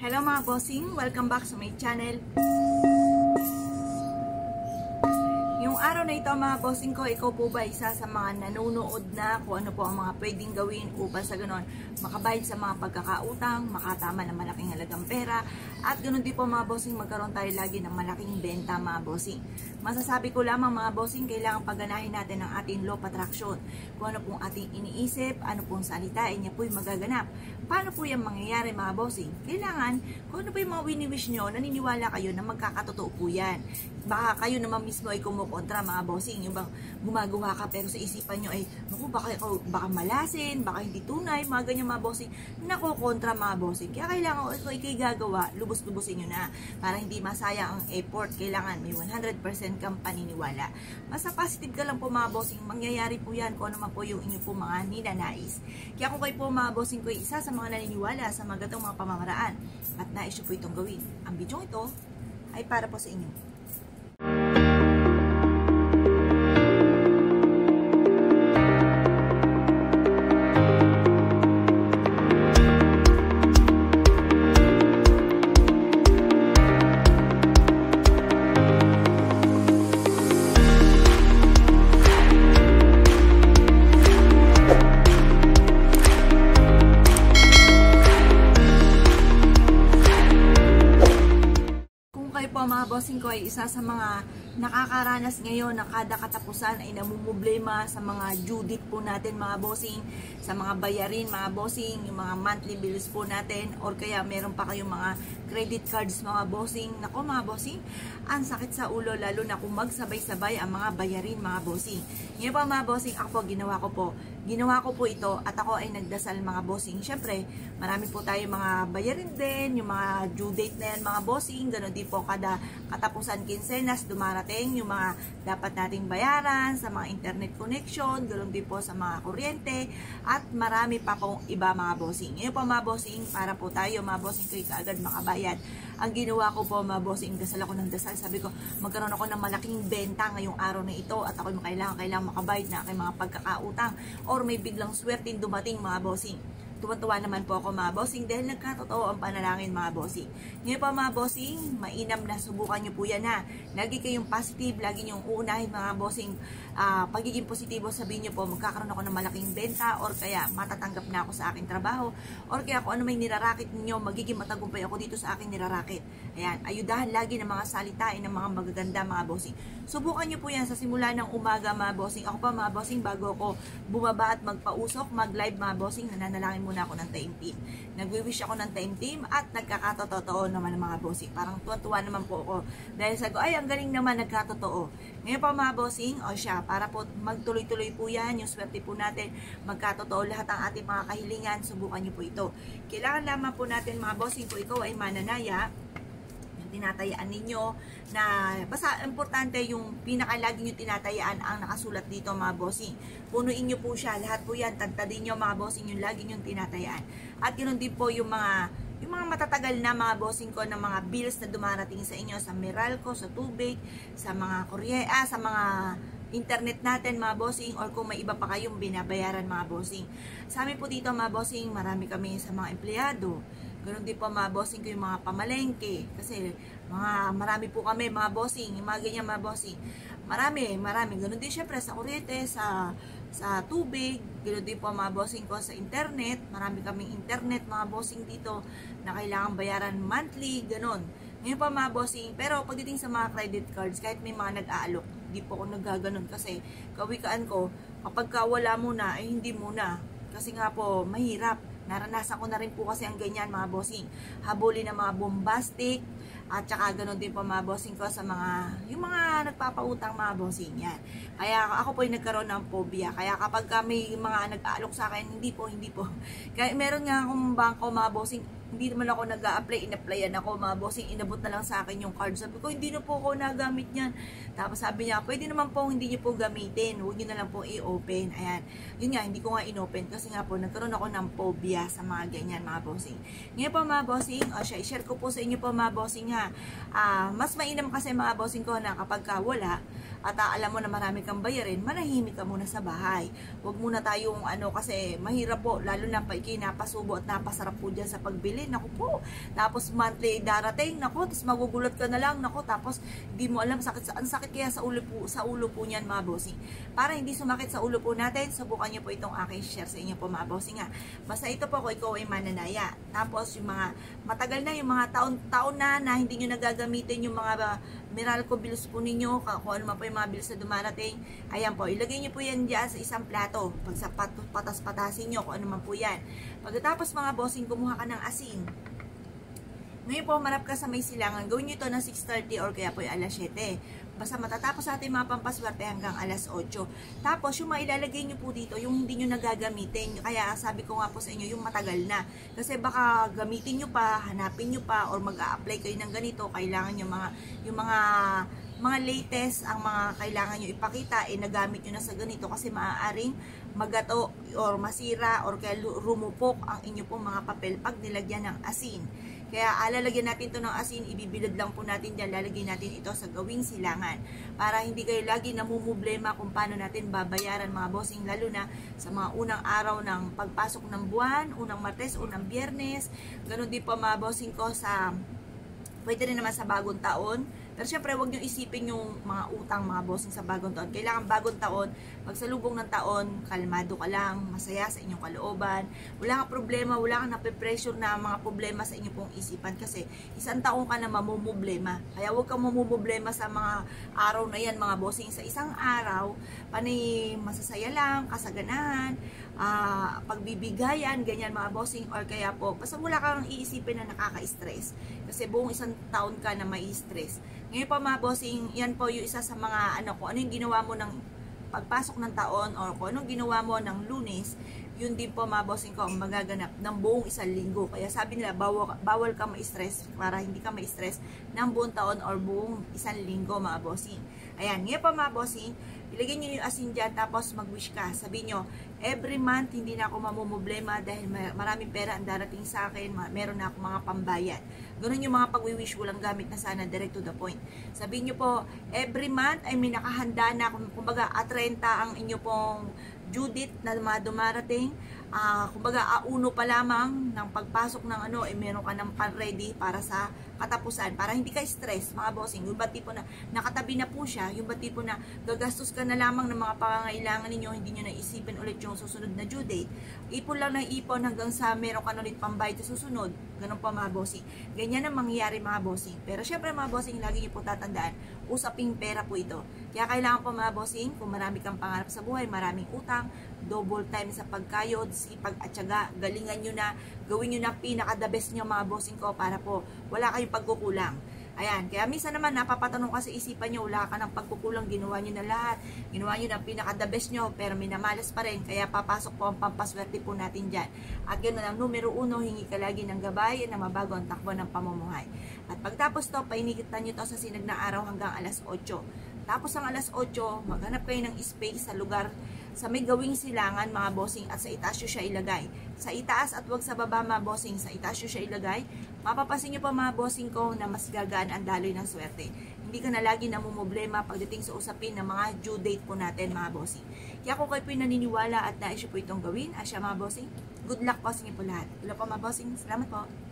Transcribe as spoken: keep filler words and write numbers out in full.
Hello mga bossing, welcome back sa my channel. Yung araw na ito mga bossing ko, ikaw po ba isa sa mga nanonood na kung ano po ang mga pwedeng gawin upang sa ganon makabayad sa mga pagkakautang, makatama ng malaking halagang pera, at ganon din po mga bossing magkaroon tayo lagi ng malaking benta mga bossing. Masasabi ko lamang mga bossing, kailangan pagganahin natin ang ating law of attraction. Kung ano pong ating iniisip, ano pong salitain niya po'y magaganap. Paano po yung mangyayari mga bossing? Kailangan, kung ano po yung mga wini-wish nyo, naniniwala kayo na magkakatotoo po yan. Baka kayo naman mismo ay kumukontra mga bossing, yung bang gumagawa ka pero sa isipan nyo ay, naku, baka, baka malasin, baka hindi tunay, mga ganyan mga bossing, nakukontra mga bossing. Kaya kailangan, kung ikay gagawa, lubos-lubusin nyo na, para hindi masayang ang effort. Kailangan may one hundred percent kang paniniwala. Basta positive ka lang po mga bossing, mangyayari po yan kung ano man po yung inyo po mga ninanais. Kaya kung kayo po mga bossing ko isa sa mga naniniwala sa mga gatong mga pamamaraan at nais nyo po itong gawin, ang video ito ay para po sa inyo. Mga bossing ko ay isa sa mga nakakaranas ngayon na kada katapusan ay namumblema sa mga due date po natin mga bossing, sa mga bayarin mga bossing, yung mga monthly bills po natin, or kaya meron pa kayong mga credit cards mga bossing. Nako mga bossing, ang sakit sa ulo lalo na kung magsabay-sabay ang mga bayarin mga bossing. Ngayon po mga bossing, ako po ginawa ko po ginawa ko po ito at ako ay nagdasal mga bossing. Syempre, marami po tayo mga bayarin din, yung mga due date na yan mga bossing, ganoon din po kada katapusan kinsenas dumarating yung mga dapat nating bayaran sa mga internet connection, ganoon din po sa mga kuryente, at marami pa pong iba mga bossing. Ngayon po mga bossing, para po tayo mga bossing ko kaagad makabayad. Ang ginawa ko po mga bossing, dasal ako ng dasal, sabi ko magkaroon ako ng malaking benta ngayong araw na ito at ako kailangan kailangan makabayad na aking mga pagkakautang or may biglang swerteng dumating mga bossing. Tuwa-tuwa naman po ako mga bossing dahil nagkatotoo ang panalangin mga bossing. Ngayon pa mga bossing, mainam na subukan nyo po yan ha. Lagi kayong positive, lagi nyong uunahin mga bossing. Uh, pagiging positibo, sabihin nyo po magkakaroon ako ng malaking benta or kaya matatanggap na ako sa aking trabaho or kaya kung ano may nirarakit ninyo, magiging matagumpay ako dito sa aking nirarakit. Ayan, ayudahan lagi ng mga salitain ng mga magaganda mga bossing. Subukan nyo po yan sa simula ng umaga mga bossing. Ako pa mga bossing, bago ako bumaba at magpausok, mag-live mga bossing, nananalangin muna ako ng time team. Nagwi-wish ako ng time team at nagkakatotoo naman ng mga bossing. Parang tuwa-tuwa naman po ako dahil sabi ko, ay ang galing naman, nagkatotoo. Ngayon pa mga bossing, o siya, para po magtuloy-tuloy po yan, yung swerte po natin, magkatotoo lahat ang ating mga kahilingan, subukan nyo po ito. Kailangan lamang po natin mga bossing, kung ikaw ay mananaya, tinatayaan ninyo na basta importante yung pinakalagi nyo tinatayaan ang nakasulat dito mga bossing. Punuin nyo po siya, lahat po yan, tagtadin nyo mga bossing yung lagi nyo tinatayaan. At ganoon din po yung mga yung mga matatagal na mga bossing ko ng mga bills na dumarating sa inyo sa Meralco, sa tubig, sa mga kurye, ah, sa mga internet natin mga bossing, or kung may iba pa kayong binabayaran mga bossing. Sa amin po dito mga bossing, marami kami sa mga empleyado. Ganoon din po mga bossing ko yung mga pamalengke. Kasi mga marami po kami mga bossing, yung mga ganyan mga bossing. Marami, marami. Ganoon din syempre sa kuryente, sa sa tubig. Ganoon din po mga bossing ko sa internet. Marami kaming internet mga bossing dito na kailangan bayaran monthly, ganoon. Ngayon pa mga bossing, pero pagdating sa mga credit cards, kahit may mga nag-aalok, hindi po ako naggaganon kasi kawikaan ko, kapag ka wala muna, ay hindi muna. Kasi nga po, mahirap. Naranasan ko na rin po kasi ang ganyan mga bossing. Habulin ng mga bombastic at saka ganoon din po mga bossing ko sa mga yung mga nagpapautang mga bossing yan. Kaya ako po yung nagkaroon ng phobia. Kaya kapag kami mga nag-aalok sa akin, hindi po, hindi po. Kaya meron nga akong bangko mga bossing, hindi naman ako nag-a-apply, in-applyan ako mga bossing, inabot na lang sa akin yung card. Sabi ko, hindi na po ako nagamit yan. Tapos sabi niya, pwede naman po hindi niyo po gamitin, huwag niyo na lang po i-open. Ayan, yun nga, hindi ko nga in-open kasi nga po, nagkaroon ako ng phobia sa mga ganyan mga bossing. Ngayon po mga bossing, o siya, i-share ko po sa inyo po mga bossing ha. Uh, mas mainam kasi mga bossing ko na kapag ka wala, at uh, alam mo na marami kang bayarin, manahimik ka muna sa bahay. Huwag muna tayong ano, kasi mahirap po, lalo na pa ikinapasubo at napasarap po dyan sa pagbili. Naku po, tapos monthly darating, naku, tapos magugulat ka na lang, naku, tapos hindi mo alam, sakit, ang sakit kaya sa ulo po, sa ulo po niyan mga bossing. Para hindi sumakit sa ulo po natin, subukan niyo po itong aking share sa inyo po mga bossing nga. Basta ito po kung ikaw ay mananaya. Tapos yung mga matagal na, yung mga taon-taon na na hindi nyo nagagamitin yung mga Meralco bills po ninyo, kung ano man po yung mga bills na dumarating, ayan po, ilagay nyo po yan dyan sa isang plato. Pag sa patas-patasin nyo, kung ano man po yan. Pagkatapos mga bossing, kumuha ka ng asin. Ngayon po, marap ka sa may silangan, gawin nyo ito ng six thirty or kaya po yung alas siyete. Basta matatapos sa ating mga pampaswerte hanggang alas otso. Tapos, yung mailalagay nyo po dito, yung hindi nyo nagagamitin. Kaya sabi ko nga po sa inyo, yung matagal na. Kasi baka gamitin nyo pa, hanapin nyo pa, or mag-a-apply kayo ng ganito, kailangan yung mga, yung mga, mga latest, ang mga kailangan nyo ipakita, eh nagamit nyo na sa ganito kasi maaaring magato or masira or kaya rumupok ang inyo pong mga papel pag nilagyan ng asin. Kaya alalagyan natin ito ng asin, ibibilad lang po natin dyan, lalagyan natin ito sa gawing silangan. Para hindi kayo lagi namumblema kung paano natin babayaran mga bossing, lalo na sa mga unang araw ng pagpasok ng buwan, unang Martes, unang Biyernes. Ganon din po mga bossing ko sa, pwede rin naman sa bagong taon. Pero syempre, huwag nyo isipin yung mga utang, mga bossing sa bagong taon. Kailangan bagong taon, pagsalubong ng taon, kalmado ka lang, masaya sa inyong kalooban. Wala kang problema, wala kang nape-pressure na mga problema sa inyong pong isipan. Kasi isang taon ka na mamumblema. Kaya huwag kang mamumblema sa mga araw na yan, mga bossing. Sa isang araw, panay masasaya lang, kasaganahan, uh, pagbibigayan, ganyan mga bossing. Or kaya po, basta wala kang iisipin na nakaka-stress. Kasi buong isang taon ka na may stress. Ngayon po mga bossing, yan po yung isa sa mga ano, kung ano yung ginawa mo ng pagpasok ng taon or kung anong ginawa mo ng Lunes, yun din po mga bossing ko ang magaganap ng buong isang linggo. Kaya sabi nila, bawal, bawal ka ma-stress para hindi ka ma-stress ng buong taon or buong isang linggo mga bossing. Ayan, ngayon po mga bossing, ilagay nyo yung asin dyan, tapos mag-wish ka. Sabi nyo, every month, hindi na ako mamumblema dahil maraming pera ang darating sa akin, meron na ako mga pambayad. Ganun yung mga pag-wish, walang gamit na sana, direct to the point. Sabi nyo po, every month ay may nakahanda na, kumbaga, at thirty ang inyo pong due date na mga dumarating. Uh, kumbaga, auno pa lamang ng pagpasok ng ano, eh, meron ka ng pan-ready para sa katapusan, para hindi ka stress, mga bossing. Yung ba tipo na nakatabi na po siya, yung ba tipo na gagastos ka na lamang ng mga pangangailangan ninyo, hindi nyo naisipin ulit yung susunod na due date. Ipon lang ng ipon hanggang sa meron ka na ulit pambayad sa susunod. Ganun pa mga bossing. Ganyan ang mangyayari mga bossing. Pero syempre mga bossing, lagi nyo po tatandaan, usaping pera po ito. Kaya kailangan po mga bossing, kung marami kang pangarap sa buhay, maraming utang, double time sa pagkayod, sipag at syaga, galingan nyo na, gawin nyo na pinaka-the best nyo mga bossing ko para po wala kayong pagkukulang. Ayan, kaya minsan naman napapatanong ka sa isipan nyo, wala ka ng pagkukulang, ginawa nyo na lahat, ginawa nyo na pinaka-the best nyo, pero minamalas pa rin, kaya papasok po ang pampaswerte po natin dyan. At ganoon ang numero uno, hingi ka lagi ng gabay na mabago ang takbo ng pamumuhay. At pagtapos to, painigitan nyo to sa sinag na araw hanggang alas otso. Tapos ang alas otso, maghanap kayo ng space sa lugar sa may gawing silangan mga bossing at sa itaas nyo siya ilagay. Sa itaas at wag sa baba mga bossing, sa itaas nyo siya ilagay. Mapapasin nyo pa mga bossing ko na mas gagaan ang daloy ng swerte. Hindi ka na lagi namumblema pagdating sa usapin ng mga due date po natin mga bossing. Kaya kung kayo po naniniwala at nais po itong gawin, asya mga bossing, good luck po sa inyo po lahat. Hello po mga bossing, salamat po.